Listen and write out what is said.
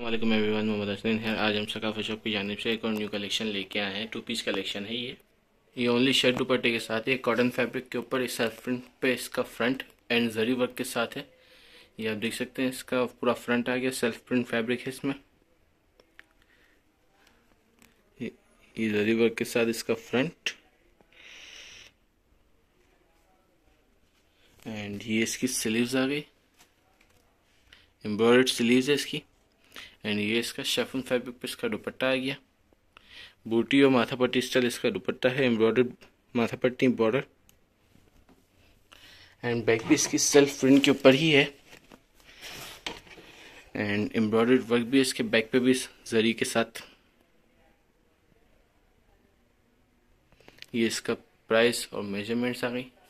वालेकुम एवरीवन, मोहम्मद हसनैन है। आज हम सकाफत शॉप की जानिब से एक और न्यू कलेक्शन लेके आए हैं। 2 पीस कलेक्शन है ये ओनली शर्ट दुपट्टे के साथ है। कॉटन फैब्रिक के ऊपर इस सेल्फ प्रिंट पे इसका फ्रंट एंड जरी वर्क के साथ है। ये आप देख सकते हैं, इसका पूरा फ्रंट आ गया, सेल्फ प्रिंट फैब्रिक है इसमें। ये जरी वर्क के साथ इसका फ्रंट एंड ये इसकी स्लीव्स आ गई, एम्ब्रॉयडर्ड स्लीव्स है इसकी। एंड ये इसका शेफन फैब्रिक पे इसका दुपट्टा आ गया। बूटी और माथा पट्टी स्टाइल इसका दुपट्टा है, एम्ब्रॉयडर्ड माथा पट्टी बॉर्डर। एंड बैक भी इसकी सेल्फ प्रिंट के ऊपर ही है। एंड एम्ब्रॉयडर्ड वर्क भी इसके बैक पे भी जरी के साथ। ये इसका प्राइस और मेजरमेंट्स आ गई।